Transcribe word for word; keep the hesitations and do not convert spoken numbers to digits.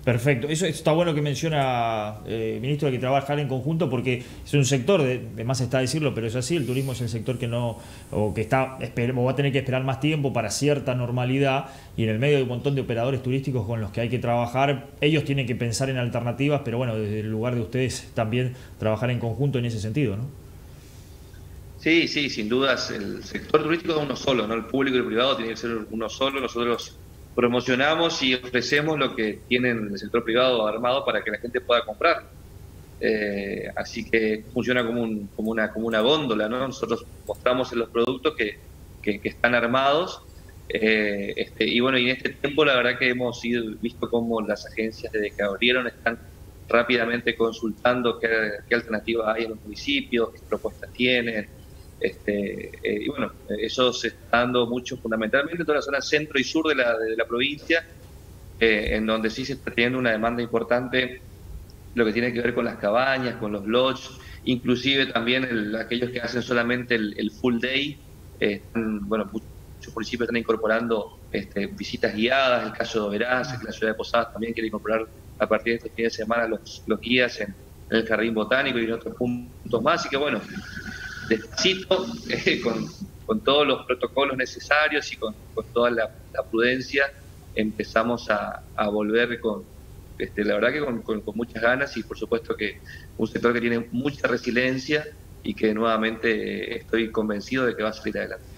Perfecto. Eso está bueno que menciona, eh, ministro, de que trabajar en conjunto porque es un sector, de, de más está decirlo, pero es así, el turismo es el sector que no, o que está, o va a tener que esperar más tiempo para cierta normalidad y en el medio hay un montón de operadores turísticos con los que hay que trabajar. Ellos tienen que pensar en alternativas, pero bueno, desde el lugar de ustedes también trabajar en conjunto en ese sentido, ¿no? Sí, sí, sin dudas, el sector turístico es uno solo, ¿no? El público y el privado tiene que ser uno solo. Nosotros promocionamos y ofrecemos lo que tienen el sector privado armado para que la gente pueda comprar. Eh, así que funciona como, un, como, una, como una góndola, ¿no? Nosotros mostramos en los productos que, que, que están armados. Eh, este, y bueno, y en este tiempo la verdad que hemos ido, visto cómo las agencias desde que abrieron están rápidamente consultando qué, qué alternativas hay en los municipios, qué propuestas tienen. Este, eh, y bueno, eso se está dando mucho fundamentalmente en toda la zona centro y sur de la, de la provincia, eh, en donde sí se está teniendo una demanda importante lo que tiene que ver con las cabañas, con los lodges, inclusive también el, aquellos que hacen solamente el, el full day, eh, están, bueno, muchos municipios están incorporando este, visitas guiadas, el caso de Oberá, que la ciudad de Posadas también quiere incorporar a partir de este fin de semana los, los guías en, en el Jardín Botánico y en otros puntos más, así que bueno, despacito, eh, con, con todos los protocolos necesarios y con, con toda la, la, prudencia, empezamos a, a volver con, este, la verdad que con, con, con muchas ganas y por supuesto que un sector que tiene mucha resiliencia y que nuevamente estoy convencido de que va a salir adelante.